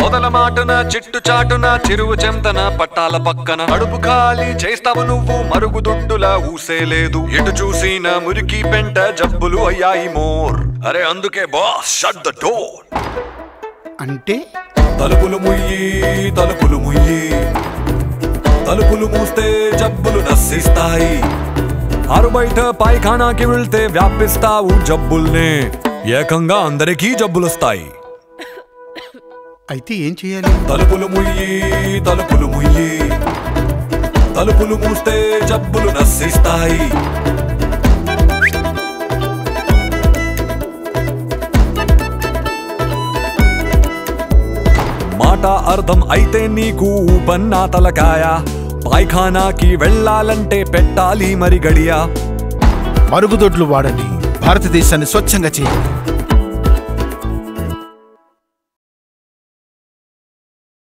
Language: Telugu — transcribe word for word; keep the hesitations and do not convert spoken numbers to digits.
పొదల మాటున చిట్టు చాటున చెరువు చెంతన పట్టాల పక్కన అడుపు ఖాళీ చేస్తావు నువ్వు మరుగుదొడ్డులా ఊసేలేదు ఎటు చూసిన మురికి పెంట జబ్బులు అయ్యాయి మోర్ అరే అందుకే బాస్ షట్ ద డోర్ అంటే తలుపులు ముయ్యి తలుపులు ముయ్యి తలుపులు మూస్తే జబ్బులు నశిస్తాయి ఆరు బయట పైఖానాకి వెళ్తే వ్యాపిస్తావు జబ్బుల్నే ఏకంగా అందరికీ జబ్బులొస్తాయి అయితే ఏం చేయాలి తలుపులు ముయ్యి తలుపులు ముయ్యి తలుపులు మూస్తే జబ్బులు నశిస్తాయి మాట అర్థం అయితే నీకు పన్నా తలకాయ పైఖానాకి వెళ్ళాలంటే పెట్టాలి మరి గడియా మరుగుదొడ్లు వాడండి భారతదేశాన్ని స్వచ్ఛంగా చేయండి